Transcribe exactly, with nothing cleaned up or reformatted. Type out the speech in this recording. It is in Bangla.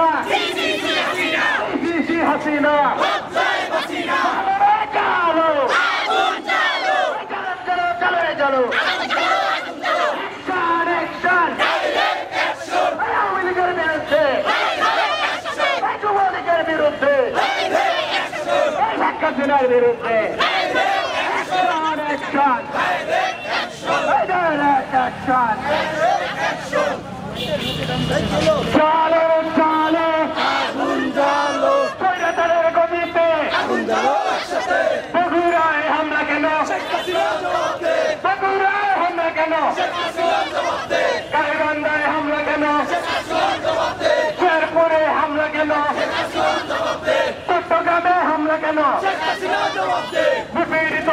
হাসিনা সিসি হাসিনা চলো চলো চলো চলো অ্যাকশন অ্যাকশন আওয়ামী লীগের বিরুদ্ধে যুবলীগের বিরুদ্ধে শেখ হাসিনার বিরুদ্ধে অ্যাকশন অ্যাকশন চলো চলো স্বৈরাচারের গতিতে বগুড়ায় হামলা কেন বগুড়ায় হামলা কেন গাইবান্ধায় হামলা কেন শেরপুরে হামলা কেন চট্টগ্রামে হামলা কেন বিপীড়িত